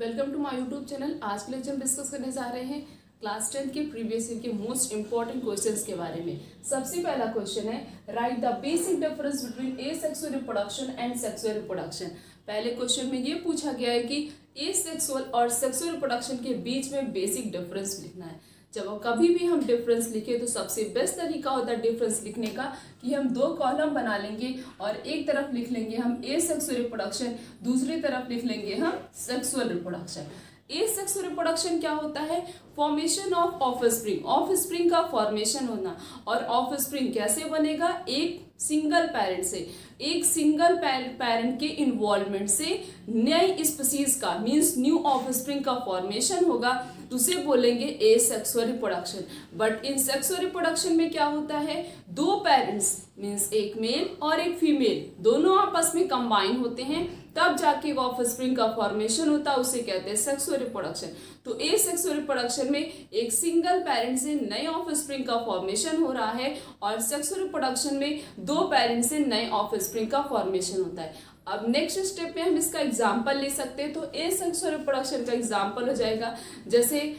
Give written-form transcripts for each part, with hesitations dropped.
Welcome to my YouTube channel. आज के lecture हम डिस्कस करने जा रहे हैं क्लास 10 के प्रीवियस ईयर के मोस्ट इंपॉर्टेंट क्वेश्चंस के बारे में। सबसे पहला क्वेश्चन है, write the basic difference between asexual reproduction and sexual reproduction. पहले क्वेश्चन में ये पूछा गया है कि एसेक्सुअल और सेक्सुअल रिप्रोडक्शन के बीच में बेसिक डिफरेंस लिखना है। जब कभी भी हम डिफरेंस लिखें तो सबसे बेस्ट तरीका होता है डिफरेंस लिखने का कि हम दो कॉलम बना लेंगे और एक तरफ लिख लेंगे हम एसेक्सुअल रिप्रोडक्शन, दूसरी तरफ लिख लेंगे हम सेक्सुअल रिप्रोडक्शन। एसेक्सुअल रिप्रोडक्शन क्या होता है? फॉर्मेशन ऑफ ऑफस्प्रिंग, ऑफस्प्रिंग का फॉर्मेशन होना। और ऑफस्प्रिंग कैसे बनेगा? एक सिंगल पेरेंट से, एक सिंगल पेरेंट के इन्वॉल्वमेंट से नई स्पीसीज का मींस न्यू ऑफस्प्रिंग का फॉर्मेशन होगा, उसे बोलेंगे asexual reproduction. But in sexual reproduction में क्या होता है? दो पेरेंट्स मींस एक मेल और एक फीमेल दोनों आपस में कंबाइन होते हैं, तब जाके ऑफस्प्रिंग का फॉर्मेशन होता है, उसे कहते हैं सेक्सुअल रिप्रोडक्शन। तो एसेक्सुअल रिप्रोडक्शन में एक सिंगल पेरेंट से नए ऑफस्प्रिंग का फॉर्मेशन हो रहा है और सेक्सुअल रिप्रोडक्शन में दो पेरेंट से नए ऑफस्प्रिंग का फॉर्मेशन होता है। अब नेक्स्ट स्टेप में हम इसका एग्जांपल ले सकते हैं। तो एसेक्सुअल रिप्रोडक्शन का एग्जांपल हो जाएगा, जैसे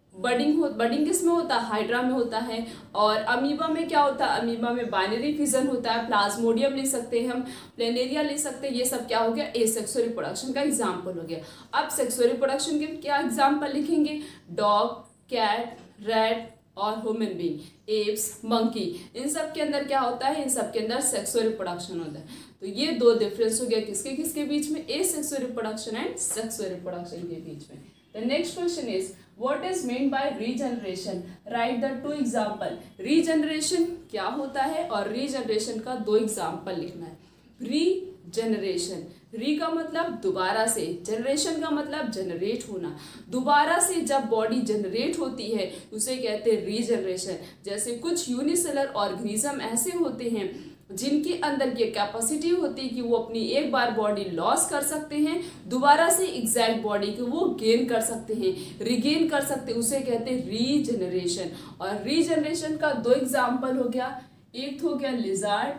बडिंग किसमें होता है? हाइड्रा में होता है। और अमीबा में क्या होता है? अमीबा में बाइनरी फिजन होता है। प्लाज्मोडियम ले सकते हैं हम, प्लेनेरिया ले सकते हैं। ये सब क्या हो गया? एसेक्सुअल रिप्रोडक्शन का एग्जांपल हो गया। अब सेक्सुअल रिप्रोडक्शन के क्या एग्जांपल लिखेंगे? डॉग, कैट, रैट और ह्यूमन बीइंग, एप्स, मंकी, इन सब के अंदर क्या होता है? इन सब के अंदर सेक्सुअल रिप्रोडक्शन होता है। तो ये दो डिफरेंस हो गया किसके किसके बीच में? Asexual reproduction and sexual reproduction के बीच में। The next question is, what is meant by regeneration? Write the two example. Regeneration क्या होता है और regeneration का दो एग्जाम्पल लिखना है। Regeneration, री का मतलब दोबारा से, जनरेशन का मतलब जनरेट होना। दोबारा से जब बॉडी जनरेट होती है उसे कहते हैं रीजनरेशन। जैसे कुछ यूनिसेलर ऑर्गेनिज्म ऐसे होते हैं जिनके अंदर ये कैपेसिटी होती है कि वो अपनी एक बार बॉडी लॉस कर सकते हैं, दोबारा से एग्जैक्ट बॉडी को वो गेन कर सकते हैं, रिगेन कर सकते हैं, उसे कहते हैं रीजनरेशन। और रीजनरेशन का दो एग्जाम्पल हो गया, एक हो गया लिजार्ड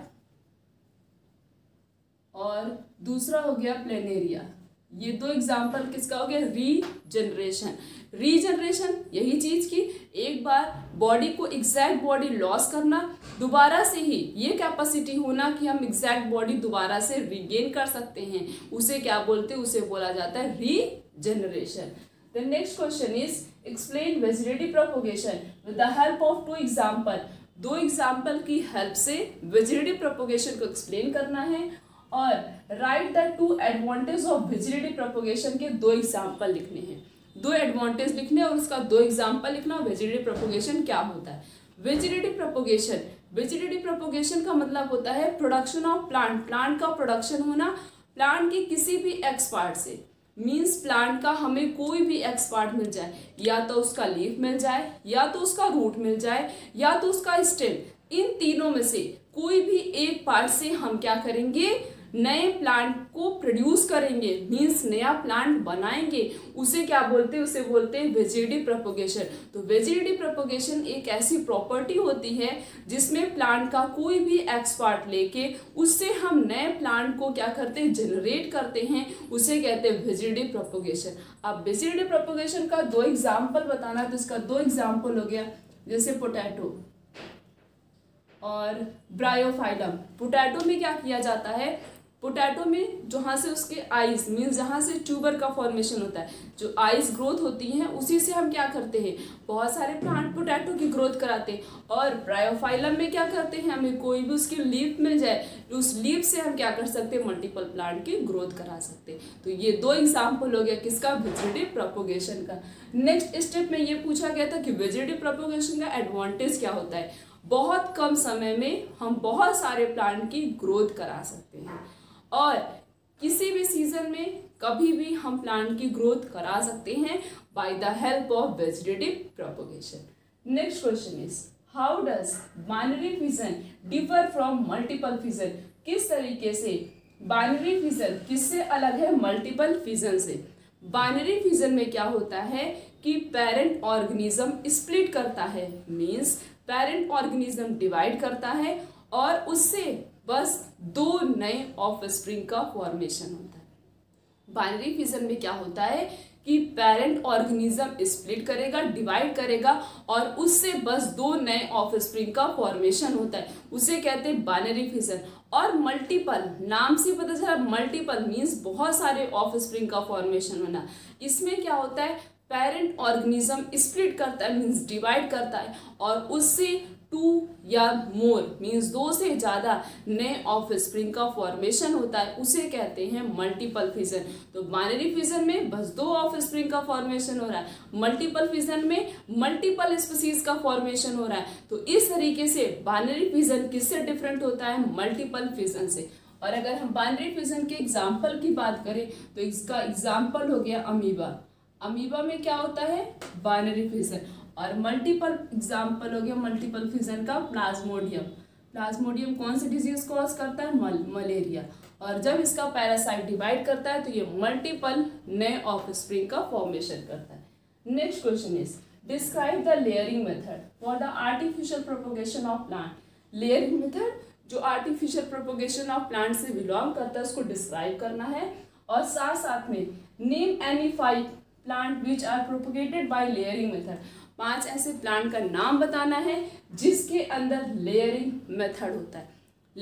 और दूसरा हो गया प्लेनेरिया। ये दो एग्जाम्पल किसका हो गया? रीजनरेशन। रीजनरेशन यही चीज की एक बार बॉडी को एग्जैक्ट बॉडी लॉस करना, दोबारा से ही ये कैपेसिटी होना कि हम एग्जैक्ट बॉडी दोबारा से रिगेन कर सकते हैं, उसे क्या बोलते हैं? उसे बोला जाता है regeneration. The next question is, explain vegetative propagation with the help of two example. दो एग्जाम्पल की हेल्प से वेजिटेटिव प्रोपोगेशन को एक्सप्लेन करना है और write the two advantage of vegetative propagation के दो एग्जाम्पल लिखने हैं। दो एडवांटेज लिखने और उसका दो एग्जाम्पल लिखना। वेजिटेटिव प्रोपोगेशन क्या होता है? वेजिटेटिव प्रोपोगेशन का मतलब होता है प्रोडक्शन ऑफ प्लांट, प्लांट का प्रोडक्शन होना प्लांट के किसी भी एक्स पार्ट से। मीन्स प्लांट का हमें कोई भी एक्स पार्ट मिल जाए, या तो उसका लीफ मिल जाए, या तो उसका रूट मिल जाए, या तो उसका स्टेम। इन तीनों में से कोई भी एक पार्ट से हम क्या करेंगे? नए प्लांट को प्रोड्यूस करेंगे, मींस नया प्लांट बनाएंगे, उसे क्या बोलते हैं? उसे बोलते हैं वेजिटेटिव प्रोपोगेशन। तो वेजिटेटिव प्रोपोगेशन एक ऐसी प्रॉपर्टी होती है जिसमें प्लांट का कोई भी एक्स पार्ट लेके उससे हम नए प्लांट को क्या करते हैं? जनरेट करते हैं, उसे कहते हैं वेजिटेटिव प्रोपोगेशन। अब वेजिटेटिव प्रोपोगेशन का दो एग्जाम्पल बताना, तो इसका दो एग्जाम्पल हो गया, जैसे पोटैटो और ब्रायोफाइलम। पोटैटो में क्या किया जाता है? पोटैटो में जहाँ से उसके आइस मीन्स जहाँ से ट्यूबर का फॉर्मेशन होता है, जो आइस ग्रोथ होती हैं, उसी से हम क्या करते हैं? बहुत सारे प्लांट पोटैटो की ग्रोथ कराते हैं। और ब्रायोफाइलम में क्या करते हैं? हमें कोई भी उसकी लीफ मिल जाए, उस लीफ से हम क्या कर सकते हैं? मल्टीपल प्लांट की ग्रोथ करा सकते हैं। तो ये दो एग्जाम्पल हो गया किसका? वेजिटेटिव प्रोपोगेशन का। नेक्स्ट स्टेप में ये पूछा गया था कि वेजिटेटिव प्रोपोगेशन का एडवांटेज क्या होता है? बहुत कम समय में हम बहुत सारे प्लांट की ग्रोथ करा सकते हैं और किसी भी सीजन में कभी भी हम प्लांट की ग्रोथ करा सकते हैं by the help of vegetative propagation. Next question is, how does binary fission differ from multiple fission? किस तरीके से बाइनरी फिजन किससे अलग है मल्टीपल फिजन से? बाइनरी फिजन में क्या होता है कि पेरेंट ऑर्गेनिज्म स्प्लिट करता है, मीन्स पेरेंट ऑर्गेनिज्म डिवाइड करता है और उससे बस दो नए ऑफस्प्रिंग का फॉर्मेशन होता है। बाइनरी फिजन में क्या होता है कि पेरेंट ऑर्गेनिज्म स्प्लिट करेगा, डिवाइड करेगा और उससे बस दो नए ऑफस्प्रिंग का फॉर्मेशन होता है, उसे कहते हैं बाइनरी फिजन। और मल्टीपल, नाम से पता चला मल्टीपल मीन्स बहुत सारे ऑफस्प्रिंग का फॉर्मेशन होना। इसमें क्या होता है, पेरेंट ऑर्गेनिज्म स्प्लिट करता है मीन्स डिवाइड करता है और उससे टू या मोर मीन्स दो से ज़्यादा नए ऑफस्प्रिंग का फॉर्मेशन होता है, उसे कहते हैं मल्टीपल फिजन। तो बाइनरी फिजन में बस दो ऑफस्प्रिंग का फॉर्मेशन हो रहा है, मल्टीपल फिजन में मल्टीपल स्पीसीज का फॉर्मेशन हो रहा है। तो इस तरीके से बाइनरी फिजन किससे डिफरेंट होता है, मल्टीपल फिजन से। और अगर हम बाइनरी फिजन के एग्जाम्पल की बात करें तो इसका एग्जाम्पल हो गया अमीबा। अमीबा में क्या होता है, बाइनरी फिजन। और मल्टीपल एग्जाम्पल हो गया मल्टीपल फिजन का प्लाज्मोडियम। प्लाज्मोडियम कौन सी डिजीज कॉज करता है, मलेरिया। और जब इसका पैरासाइट डिवाइड करता है तो ये मल्टीपल नए ऑफस्प्रिंग का फॉर्मेशन करता है। Next question is describe the layering method for the artificial propagation of plant. Layering method जो आर्टिफिशियल प्रोपोगेशन ऑफ प्लांट से बिलोंग करता है उसको डिस्क्राइब करना है और साथ साथ में name any 5 plant which are propagated by layering method. 5 ऐसे प्लांट का नाम बताना है जिसके अंदर लेयरिंग मेथड होता है।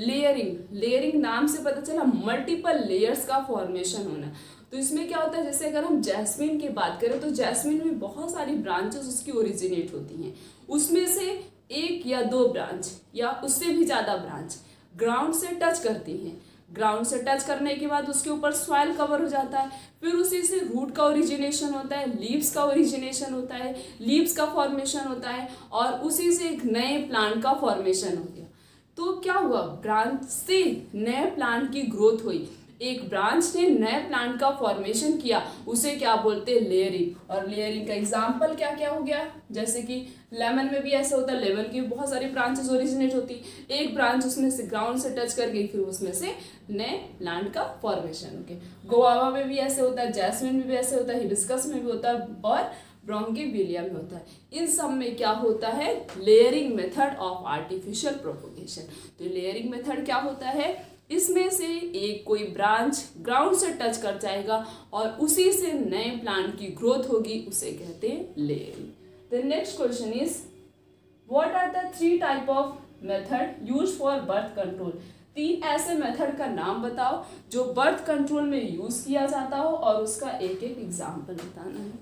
लेयरिंग नाम से पता चला मल्टीपल लेयर्स का फॉर्मेशन होना। तो इसमें क्या होता है, जैसे अगर हम जैस्मिन की बात करें तो जैस्मिन में बहुत सारी ब्रांचेस उसकी ओरिजिनेट होती हैं, उसमें से 1 या 2 ब्रांच या उससे भी ज़्यादा ब्रांच ग्राउंड से टच करती हैं। ग्राउंड से टच करने के बाद उसके ऊपर सॉइल कवर हो जाता है, फिर उसी से रूट का ओरिजिनेशन होता है, लीव्स का ओरिजिनेशन होता है, लीव्स का फॉर्मेशन होता है और उसी से एक नए प्लांट का फॉर्मेशन हो गया। तो क्या हुआ, ब्रांच से नए प्लांट की ग्रोथ हुई, एक ब्रांच ने नए प्लांट का फॉर्मेशन किया, उसे क्या बोलते हैं, लेयरिंग। और लेयरिंग का एग्जाम्पल क्या क्या हो गया, जैसे कि लेमन में भी ऐसा होता है, लेमन की बहुत सारी ब्रांचेस ओरिजिनेट होती, एक ब्रांच उसमें से ग्राउंड से टच कर गई, फिर उसमें से नए प्लांट का फॉर्मेशन हो गया। गुआवा में भी ऐसे होता है, जैस्मिन में भी ऐसे होता है, हिबिस्कस में भी होता है और ब्रोंगिविलिया में होता है। इन सब में क्या होता है, layering method of artificial propagation. तो लेयरिंग मेथड क्या होता है, इसमें से एक कोई ब्रांच ग्राउंड से टच कर जाएगा और उसी से नए प्लांट की ग्रोथ होगी, उसे कहते हैं layering. The next question is what are the 3 type of method use for birth control. 3 ऐसे मेथड का नाम बताओ जो बर्थ कंट्रोल में यूज किया जाता हो और उसका एक एक एग्जाम्पल बताना है।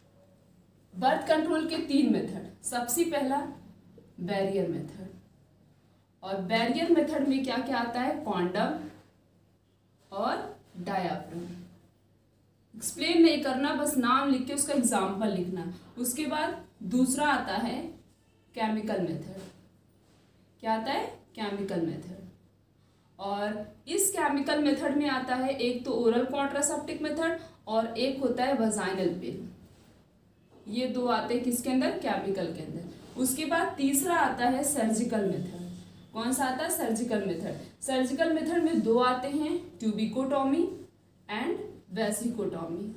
बर्थ कंट्रोल के 3 मेथड, सबसे पहला बैरियर मेथड। और बैरियर मेथड में क्या क्या आता है, कॉन्डम और डायाफ्राम। एक्सप्लेन नहीं करना, बस नाम लिख के उसका एग्जाम्पल लिखना। उसके बाद दूसरा आता है केमिकल मेथड। क्या आता है, केमिकल मेथड। और इस केमिकल मेथड में आता है एक तो ओरल कॉन्ट्रासेप्टिव मेथड और एक होता है वजाइनल पिल। ये 2 आते हैं किसके अंदर, केमिकल के अंदर। उसके बाद तीसरा आता है सर्जिकल मेथड। कौन सा आता है, सर्जिकल मेथड। सर्जिकल मेथड में 2 आते हैं, ट्यूबिकोटॉमी एंड वेसिकोटॉमी।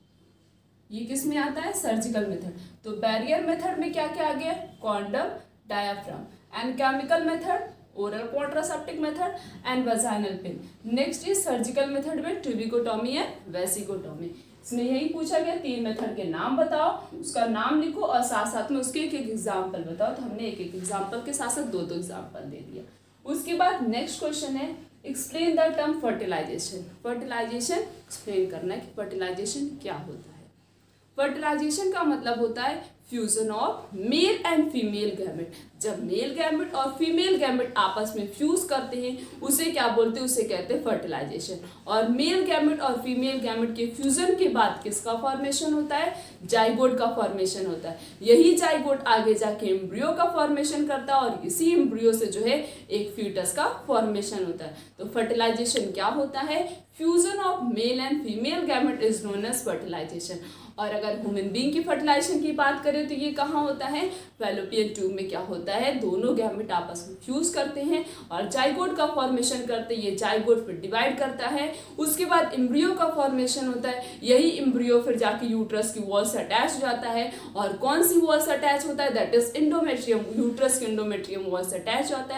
ये किस में आता है, सर्जिकल मेथड। तो बैरियर मेथड में क्या क्या आ गया, condom, diaphragm. And chemical method oral contraceptive method and vaginal pill. Next is surgical method में ट्यूबिकोटॉमी एंड वेसिकोटॉमी। इसमें यही पूछा गया 3 मेथड के नाम बताओ, उसका नाम लिखो और साथ साथ में उसके एक एक एग्जाम्पल बताओ। तो हमने एक एक एग्जाम्पल के साथ साथ 2 एग्जाम्पल दे दिया। उसके बाद नेक्स्ट क्वेश्चन है explain the term fertilisation. Fertilisation explain करना है कि फर्टिलाइजेशन क्या होता है। फर्टिलाइजेशन का मतलब होता है fusion of male and female gamete. जब मेल गैमेट और फीमेल गैमेट आपस में फ्यूज करते हैं उसे क्या बोलते हैं, उसे कहते हैं फर्टिलाइजेशन। और मेल गैमेट और फीमेल गैमेट के फ्यूजन के बाद किसका फॉर्मेशन होता है, जाइगोट का फॉर्मेशन होता है। यही जाइगोट आगे जाके एम्ब्रियो का फॉर्मेशन करता है और इसी एम्ब्रियो से जो है एक फीटस का फॉर्मेशन होता है। तो फर्टिलाइजेशन क्या होता है, fusion of male and female gamete is known as fertilisation. और अगर ह्यूमन बीइंग की फर्टिलाइजेशन की बात करें तो ये कहाँ होता है, फैलोपियन ट्यूब में क्या होता है, दोनों गैमेट आपस में फ्यूज करते हैं और जाइगोट का फॉर्मेशन करते हैं। ये जाइगोट फिर डिवाइड करता है, उसके बाद एम्ब्रियो का फॉर्मेशन होता है। यही एम्ब्रियो फिर जाके यूट्रस की वॉल से अटैच हो जाता है। और कौन सी वॉल से अटैच होता है, दैट इज इंडोमेट्रियम। यूट्रस की इंडोमेट्रियम वॉल से अटैच होता है।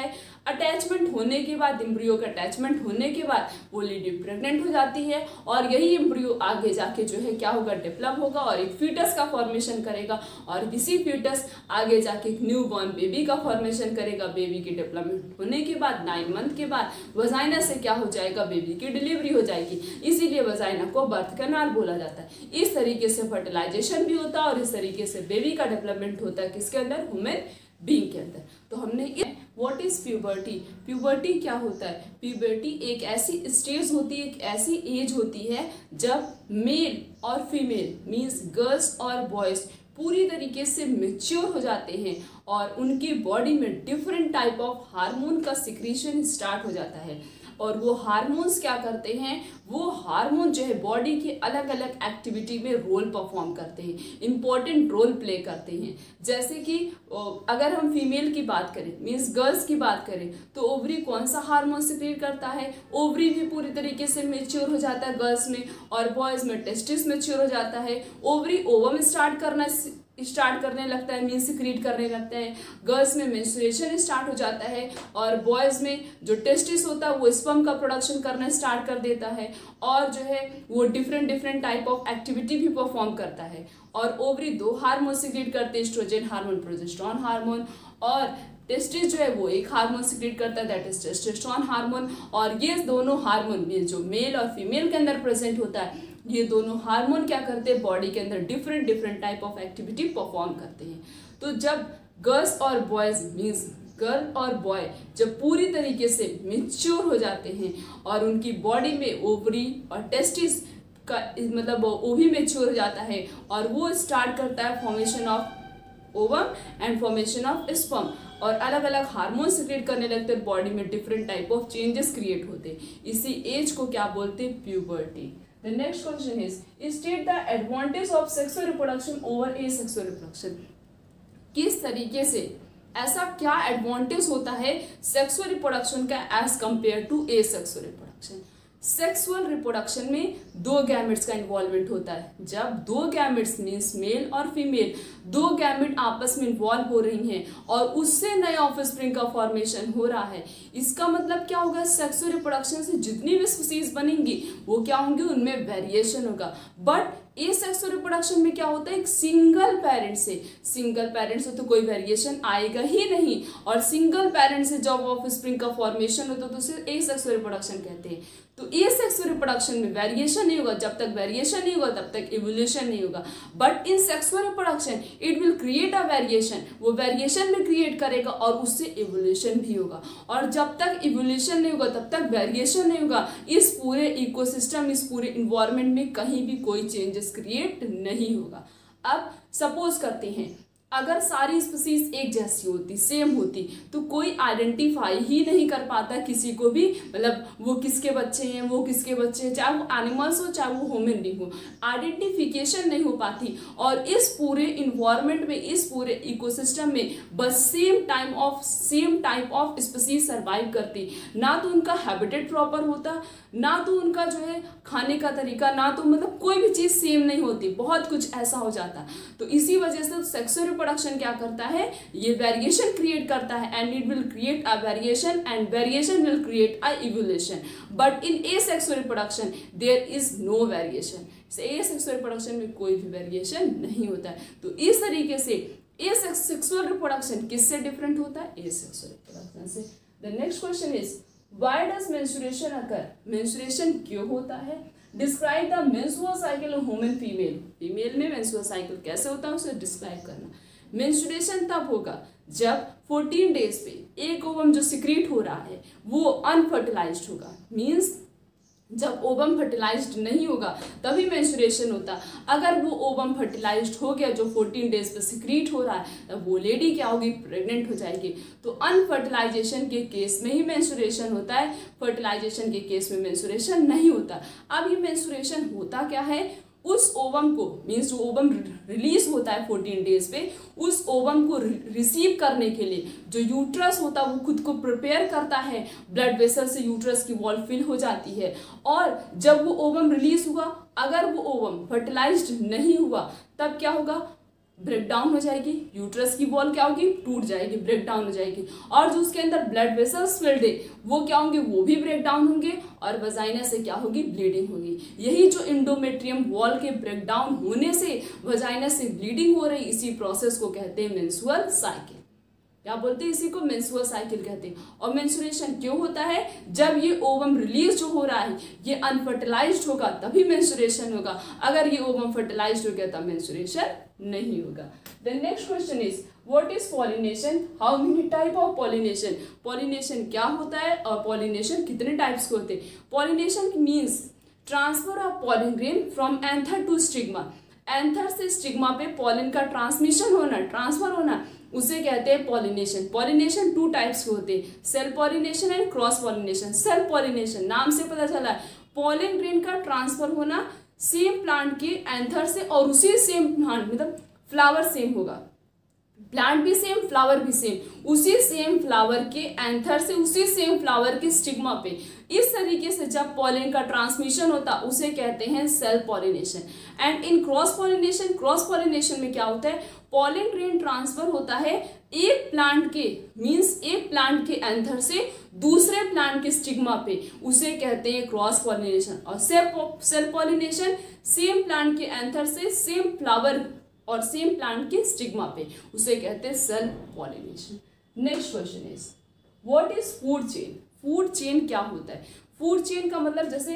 अटैचमेंट होने के बाद, एम्ब्रियो का अटैचमेंट होने के बाद वो लेडी प्रेग्नेंट हो जाती है और यही एम्ब्रियो आगे जाके जो है क्या होगा, डेवलप होगा और एक फीटस का फॉर्मेशन करेगा और इसी फीटस आगे जाके एक न्यू बॉर्न बेबी का फॉर्मेशन करेगा। बेबी की डेवलपमेंट होने के बाद 9 मंथ के बाद वजाइना से क्या हो जाएगा, बेबी की डिलीवरी हो जाएगी, इसीलिए वजाइना को बर्थ कैनाल बोला जाता है। इस तरीके से फर्टिलाइजेशन भी होता है और इस तरीके से बेबी का डेवलपमेंट होता है किसके अंदर, ह्यूमन बीइंग के अंदर। तो हमने व्हाट इज प्यूबर्टी, प्यूबर्टी क्या होता है, प्यूबर्टी एक ऐसी स्टेज होती है, एक ऐसी एज होती है जब मेल और फीमेल मीन्स गर्ल्स और बॉयज पूरी तरीके से मेच्योर हो जाते हैं और उनकी बॉडी में डिफरेंट टाइप ऑफ हार्मोन का सिक्रीशन स्टार्ट हो जाता है। और वो हार्मोन्स क्या करते हैं, वो हार्मोन जो है बॉडी के अलग अलग एक्टिविटी में रोल परफॉर्म करते हैं, इंपॉर्टेंट रोल प्ले करते हैं। जैसे कि अगर हम फीमेल की बात करें मीन्स गर्ल्स की बात करें तो ओवरी कौन सा हार्मोन सिक्रीट करता है, ओवरी भी पूरी तरीके से मेच्योर हो जाता है गर्ल्स में और बॉयज में टेस्टिस मेच्योर हो जाता है। ओवरी ओवम स्टार्ट करने लगता है मीन्स सिक्रीट करने लगता है। गर्ल्स में मेंस्ट्रुएशन स्टार्ट हो जाता है और बॉयज़ में जो टेस्टिस होता है वो स्पर्म का प्रोडक्शन करना स्टार्ट कर देता है और जो है वो डिफरेंट टाइप ऑफ एक्टिविटी भी परफॉर्म करता है। और ओवरी 2 हार्मोन सिक्रीट करते हैं, एस्ट्रोजन हार्मोन, प्रोजेस्टेरोन हार्मोन, और टेस्टिस जो है वो एक हार्मोन सिक्रीट करता है दैट इज टेस्टोस्टेरोन हार्मोन। और ये दोनों हार्मोन मीन्स जो मेल और फीमेल के अंदर प्रेजेंट होता है, ये दोनों हार्मोन क्या करते हैं, बॉडी के अंदर different type of activity perform करते हैं। तो जब गर्ल्स और बॉयज मीन्स गर्ल और बॉय जब पूरी तरीके से मेच्योर हो जाते हैं और उनकी बॉडी में ओवरी और टेस्टिस का मतलब ओवी मेच्योर हो जाता है और वो स्टार्ट करता है formation of ovum and formation of sperm और अलग अलग हार्मोन सिक्रेट करने लगते हैं, बॉडी में different type of changes create होते हैं। इसी एज को क्या बोलते हैं, puberty. The next question is state the advantage of sexual reproduction over asexual reproduction। किस तरीके से ऐसा क्या एडवांटेज होता है सेक्सुअल रिप्रोडक्शन का as compare to asexual reproduction. Sexual reproduction में 2 गैमेट्स का इन्वॉल्वमेंट होता है। जब 2 गैमेट्स मीन्स मेल और फीमेल 2 गैमेट आपस में इन्वॉल्व हो रही हैं और उससे नए ऑफस्प्रिंग का फॉर्मेशन हो रहा है, इसका मतलब क्या होगा, सेक्सुअल रिप्रोडक्शन से जितनी भी स्पीसीज बनेंगी वो क्या होंगी, उनमें वेरिएशन होगा। बट एसेक्सुअल रिप्रोडक्शन में क्या होता है, एक सिंगल पेरेंट से तो कोई वेरिएशन आएगा ही नहीं और सिंगल पेरेंट से जब ऑफस्प्रिंग का फॉर्मेशन होता है तो उसे एसेक्सुअल रिप्रोडक्शन कहते हैं। तो एसेक्सुअल रिप्रोडक्शन में वेरिएशन नहीं होगा, जब तक वेरिएशन नहीं होगा तब तक इवोल्यूशन नहीं होगा। But in sexual reproduction it will create a variation, वो वेरिएशन भी क्रिएट करेगा और उससे इवोल्यूशन भी होगा। और जब तक इवोल्यूशन नहीं होगा तब तक वेरिएशन नहीं होगा। इस पूरे इकोसिस्टम, इस पूरे इन्वायरमेंट में कहीं भी कोई चेंजेस क्रिएट नहीं होगा। अब सपोज करते हैं अगर सारी स्पीसीज एक जैसी होती, सेम होती, तो कोई आइडेंटिफाई ही नहीं कर पाता किसी को भी, मतलब वो किसके बच्चे हैं, वो किसके बच्चे हैं, चाहे वो एनिमल्स हो चाहे वो ह्यूमन बीइंग हो, आइडेंटिफिकेशन नहीं हो पाती। और इस पूरे इन्वायरमेंट में, इस पूरे इकोसिस्टम में बस same type of species survive करती। ना तो उनका हैबिटेट प्रॉपर होता, ना तो उनका जो है खाने का तरीका, ना तो मतलब कोई भी चीज़ सेम नहीं होती, बहुत कुछ ऐसा हो जाता। तो इसी वजह से सेक्सुअल रिप्रोडक्शन क्या करता है, ये वेरिएशन क्रिएट करता है and it will create a variation and variation will create a evolution. But in asexual reproduction there is no variation. Asexual reproduction में कोई भी वेरिएशन नहीं होता है। तो इस तरीके से एसेक्सुअल रिप्रोडक्शन किससे डिफरेंट होता है, एसेक्सुअल रिप्रोडक्शन से। The next question is why does menstruation occur, menstruation क्यों होता है। Describe the menstrual cycle of human female, female में मेंस्ट्रुअल साइकिल कैसे होता है उसे डिस्क्राइब करना। मेंस्ट्रुएशन तब होगा जब 14 डेज पे एक ओवम जो सिक्रीट हो रहा है वो अनफर्टिलाइज्ड होगा, मीन्स जब ओवम फर्टिलाइज्ड नहीं होगा तभी मेंस्ट्रुएशन होता। अगर वो ओवम फर्टिलाइज्ड हो गया जो 14 डेज पे सिक्रीट हो रहा है, तब वो लेडी क्या होगी, प्रेग्नेंट हो जाएगी। तो अनफर्टिलाइजेशन के केस में ही मेंस्ट्रुएशन होता है, फर्टिलाइजेशन के केस में मेंस्ट्रुएशन नहीं होता। अब ये मेंस्ट्रुएशन होता क्या है, उस ओवम को मीन्स जो ओवम रिलीज होता है 14 डेज पे, उस ओवम को रिसीव करने के लिए जो यूट्रस होता है वो खुद को प्रिपेयर करता है, ब्लड वेसल से यूट्रस की वॉल फिल हो जाती है। और जब वो ओवम रिलीज हुआ, अगर वो ओवम फर्टिलाइज्ड नहीं हुआ तब क्या होगा, ब्रेक डाउन हो जाएगी, यूट्रस की वॉल क्या होगी, टूट जाएगी, ब्रेक डाउन हो जाएगी, और जो उसके अंदर ब्लड वेसल्स फिल्ड है वो क्या होंगे, वो भी ब्रेक डाउन होंगे, और वजाइना से क्या होगी, ब्लीडिंग होगी। यही जो इंडोमेट्रियम वॉल के ब्रेक डाउन होने से वजाइना से ब्लीडिंग हो रही, इसी प्रोसेस को कहते हैं मेंस्ट्रुअल साइकिल। क्या बोलते हैं, इसी को मेंस्ट्रुअल साइकिल कहते हैं। और मेंस्ट्रुएशन क्यों होता है, जब ये ओवम रिलीज जो हो रहा है ये अनफर्टिलाइज्ड होगा तभी मेंस्ट्रुएशन होगा, अगर ये ओवम फर्टिलाइज्ड हो गया तब मेंस्ट्रुएशन नहीं होगा। The next question is what is pollination, how many type of pollination, pollination क्या होता है और पॉलिनेशन कितने टाइप्स के होते हैं। Pollination means transfer of pollen grain from anther to stigma, anther से स्टिग्मा पे पॉलन का ट्रांसमिशन होना, ट्रांसफर होना, उसे कहते हैं पॉलिनेशन। पॉलिनेशन 2 टाइप्स के होते हैं, self pollination and cross pollination. Self pollination नाम से पता चला है पॉलन ग्रेन का ट्रांसफर होना सेम प्लांट के एंथर से, और उसी सेम प्लांट मतलब फ्लावर सेम होगा, प्लांट भी सेम फ्लावर भी सेम, उसी सेम फ्लावर के एंथर से उसी सेम फ्लावर के स्टिग्मा पे इस तरीके से जब पॉलन का ट्रांसमिशन होता उसे कहते हैं self pollination. And in cross pollination, cross pollination में क्या होता है, पॉलन ग्रेन ट्रांसफर होता है एक प्लांट के मींस एक प्लांट के एंथर से दूसरे प्लांट के स्टिग्मा पे, उसे कहते हैं क्रॉस पॉलिनेशन। और सेल्फ पॉलिनेशन सेम प्लांट के एंथर से सेम फ्लावर और सेम प्लांट के स्टिग्मा पे, उसे कहते हैं self pollination. Next question is what is food chain, food chain क्या होता है। फूड चेन का मतलब जैसे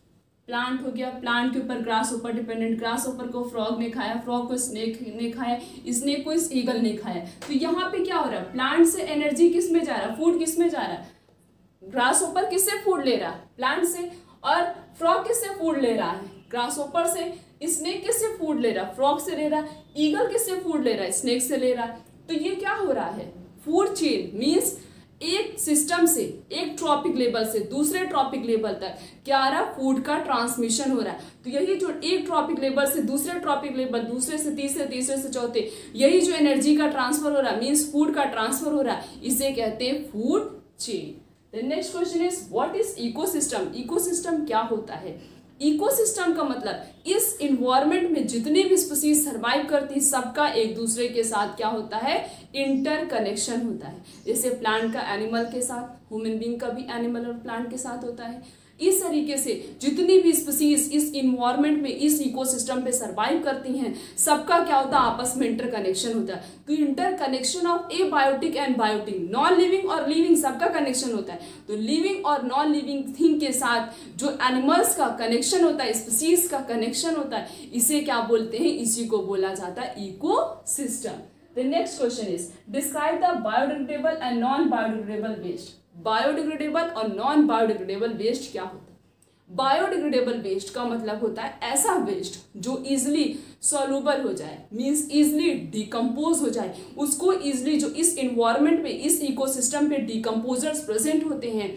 प्लांट हो गया, प्लांट के ऊपर ग्रास ऊपर डिपेंडेंट, ग्रास ऊपर को फ्रॉग ने खाया, फ्रॉग को स्नेक ने खाया, स्नेक को इस ईगल ने खाया, तो यहाँ पे क्या हो रहा है, प्लांट से एनर्जी किस में जा रहा है, फूड किस में जा रहा है, ग्रास ऊपर किससे फूड ले रहा है, प्लांट से, और फ्रॉग किससे फूड ले रहा है, ग्रास ऊपर से, स्नेक किससे फूड ले रहा है, फ्रॉग से ले रहा है, ईगल किससे फूड ले रहा है, स्नेक से ले रहा है। तो ये क्या हो रहा है, फूड चेन मीन्स एक सिस्टम से एक ट्रॉपिक लेवल से दूसरे ट्रॉपिक लेवल तक क्या आ रहा, फूड का ट्रांसमिशन हो रहा है। तो यही जो एक ट्रॉपिक लेवल से दूसरे ट्रॉपिक लेवल, दूसरे से तीसरे, तीसरे से चौथे, यही जो एनर्जी का ट्रांसफर हो रहा है मीन्स फूड का ट्रांसफर हो रहा है, इसे कहते हैं food chain. The next question is what is ecosystem, ecosystem क्या होता है। इकोसिस्टम का मतलब इस इन्वायरमेंट में जितने भी स्पीशीज सर्वाइव करती है सबका एक दूसरे के साथ क्या होता है, इंटर कनेक्शन होता है। जैसे प्लांट का एनिमल के साथ, ह्यूमन बीइंग का भी एनिमल और प्लांट के साथ होता है। इस तरीके से जितनी भी स्पीशीज इस इन्वायरमेंट में इस इकोसिस्टम पे सर्वाइव करती हैं सबका क्या होता है, आपस में इंटर कनेक्शन होता है। तो interconnection of abiotic and biotic, non living और लिविंग सबका कनेक्शन होता है। तो लिविंग और नॉन लिविंग थिंग के साथ जो एनिमल्स का कनेक्शन होता है, स्पीशीज का कनेक्शन होता है, इसे क्या बोलते हैं, इसी को बोला जाता है ecosystem. The next question is describe the biodegradable and non biodegradable waste. Biodegradable और नॉन बायोडिग्रेडेबल वेस्ट क्या होता है। बायोडिग्रेडेबल वेस्ट का मतलब होता है ऐसा वेस्ट जो इजिली सॉल्युबल हो जाए, मींस इजिली डिकम्पोज हो जाए, उसको इजिली जो इस इन्वायरमेंट में इस इकोसिस्टम पे डिकम्पोजर्स प्रेजेंट होते हैं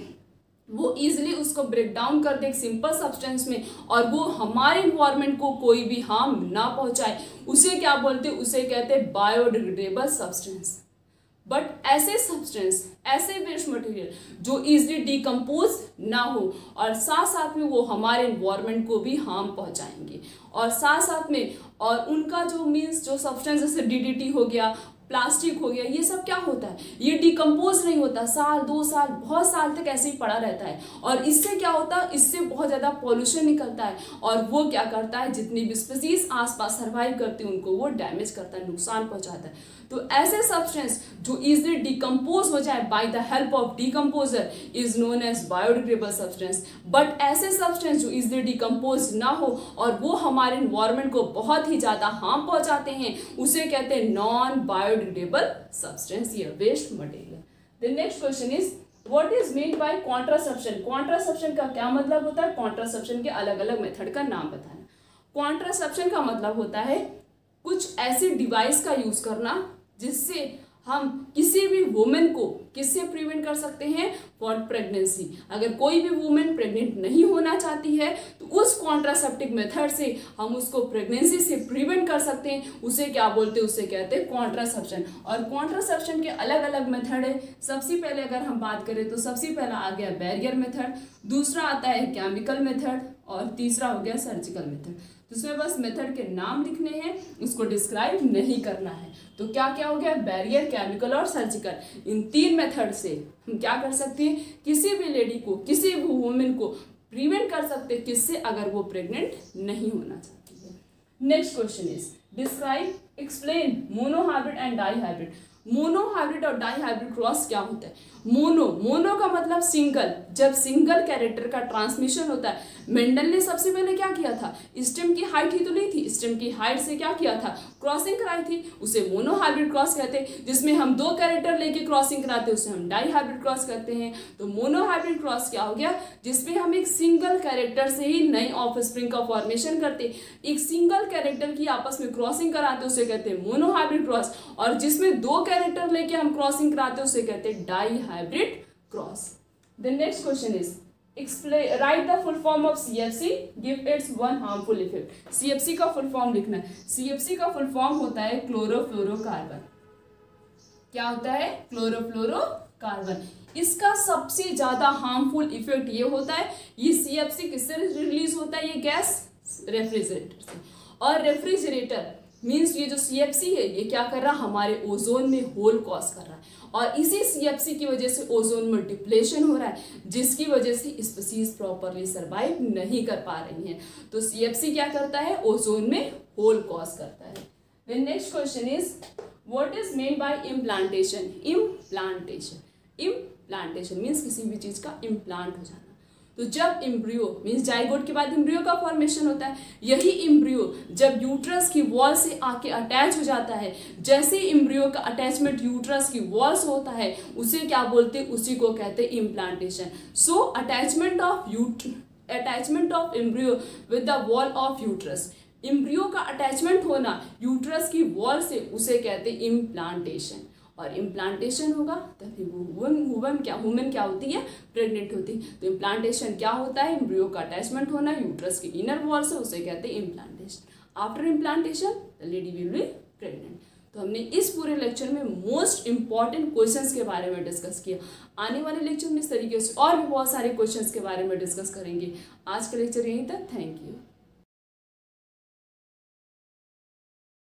वो इजिली उसको ब्रेक डाउन कर दे एक सिंपल सब्सटेंस में, और वो हमारे इन्वायरमेंट को कोई भी हार्म ना पहुंचाए, उसे क्या बोलते हैं, उसे कहते हैं बायोडिग्रेडेबल सब्सटेंस। बट ऐसे सब्सटेंस, ऐसे वेस्ट मटेरियल जो इजिली डिकम्पोज ना हो और साथ साथ में वो हमारे इन्वायरमेंट को भी हार्म पहुंचाएंगे, और साथ साथ में और उनका जो मीन्स जो सब्सटेंस जैसे डीडीटी हो गया, प्लास्टिक हो गया, ये सब क्या होता है, ये डिकम्पोज नहीं होता, साल 2 साल बहुत साल तक ऐसे ही पड़ा रहता है, और इससे क्या होता है, इससे बहुत ज़्यादा पॉल्यूशन निकलता है, और वो क्या करता है, जितनी भी स्पीसीज आसपास सर्वाइव करती है उनको वो डैमेज करता है, नुकसान पहुंचाता है। तो ऐसे सब्सटेंस जो इजिली डिकम्पोज हो जाए by the help of decomposer is known as biodegradable substance. But ऐसे सब्सटेंस जो इजिली डिकम्पोज ना हो और वो हमारे इन्वायरमेंट को बहुत ही ज़्यादा हार्म पहुंचाते हैं, उसे कहते हैं नॉन बायोडिग्रेडेबल सब्सटेंस या waste material. The next question is what is mean by contraception. Contraception का क्या मतलब होता है, कॉन्ट्रासेप्शन के अलग अलग मेथड का नाम बताना। कॉन्ट्रासेप्शन का मतलब होता है कुछ ऐसी डिवाइस का यूज करना जिससे हम किसी भी वुमेन को किससे प्रिवेंट कर सकते हैं, फॉर प्रेगनेंसी। अगर कोई भी वुमेन प्रेग्नेंट नहीं होना चाहती है तो उस कॉन्ट्रासेप्टिव मेथड से हम उसको प्रेगनेंसी से प्रिवेंट कर सकते हैं, उसे क्या बोलते हैं, उसे कहते हैं कॉन्ट्रासेप्शन। और कॉन्ट्रासेप्शन के अलग अलग मेथड है। सबसे पहले अगर हम बात करें तो सबसे पहला आ गया बैरियर मेथड, दूसरा आता है केमिकल मेथड, और तीसरा हो गया सर्जिकल मेथड। तो इसमें बस मेथड के नाम लिखने हैं, उसको डिस्क्राइब नहीं करना है। तो क्या क्या हो गया, बैरियर, केमिकल और सर्जिकल। इन 3 मेथड से हम क्या कर सकते हैं, किसी भी लेडी को, किसी भी वुमेन को प्रिवेंट कर सकते हैं, किससे, अगर वो प्रेग्नेंट नहीं होना चाहती है। Next question is describe, explain monohybrid and dihybrid. Monohybrid और डाईहाइब्रिड क्रॉस क्या होता है। मोनो का मतलब सिंगल, जब सिंगल कैरेक्टर का ट्रांसमिशन होता है। मेंडल ने सबसे पहले क्या किया था, स्टेम की हाइट ही तो नहीं थी, स्टेम की हाइट से क्या किया था, क्रॉसिंग कराई थी, उसे मोनोहाइब्रिड क्रॉस कहते हैं। जिसमें हम 2 कैरेक्टर लेके क्रॉसिंग कराते हैं उसे हम डाईहाइब्रिड क्रॉस करते हैं। तो मोनोहाइब्रिड क्रॉस क्या हो गया, जिसमें हम एक सिंगल कैरेक्टर से ही नई ऑफस्प्रिंग का फॉर्मेशन करते हैं, एक सिंगल कैरेक्टर की आपस में क्रॉसिंग कराते उसे कहते हैं मोनोहाइब्रिड क्रॉस। और जिसमें 2 कैरेक्टर लेके हम क्रॉसिंग कराते उसे कहते हैं dihybrid cross. The next question is explain, write the full form of CFC, give its one harmful effect। CFC का फुल फॉर्म लिखना है। CFC का फुल फॉर्म होता है क्लोरोफ्लोरोकार्बन। क्या होता है, क्लोरोफ्लोरोकार्बन। इसका सबसे ज्यादा हार्मफुल इफेक्ट ये होता है, ये CFC किससे रिलीज होता है, ये गैस रेफ्रिजरेटर से। और रेफ्रिजरेटर मीन्स ये जो CFC है ये क्या कर रहा है, हमारे ओजोन में होल कॉज कर रहा है। और इसी CFC की वजह से ओजोन में डिप्लेशन हो रहा है, जिसकी वजह से स्पीसीज प्रॉपरली सर्वाइव नहीं कर पा रही हैं। तो CFC क्या करता है, ओजोन में होल कॉज करता है। The next question is what is mean by implantation. Implantation means किसी भी चीज का इम्प्लांट हो जाना। तो जब इम्ब्रियो मीन्स जाइगोट के बाद इम्ब्रियो का फॉर्मेशन होता है, यही इम्ब्रियो जब यूट्रस की वॉल से आके अटैच हो जाता है, जैसे इम्ब्रियो का अटैचमेंट यूट्रस की वॉल से होता है उसे क्या बोलते हैं, उसी को कहते हैं implantation. So attachment of embryo with the wall of uterus, embryo का अटैचमेंट होना यूट्रस की वॉल से, उसे कहते हैं इम्प्लांटेशन। और इम्प्लांटेशन होगा तभी वुमेन क्या होती है, प्रेग्नेंट होती है। तो इम्प्लांटेशन क्या होता है, एम्ब्रियो का अटैचमेंट होना यूट्रस के इनर वॉल से, उसे कहते हैं implantation. After implantation the lady will be pregnant. तो हमने इस पूरे लेक्चर में मोस्ट इंपॉर्टेंट क्वेश्चंस के बारे में डिस्कस किया। आने वाले लेक्चर में इस तरीके से और भी बहुत सारे क्वेश्चंस के बारे में डिस्कस करेंगे। आज का लेक्चर यहीं तक, थैंक यू।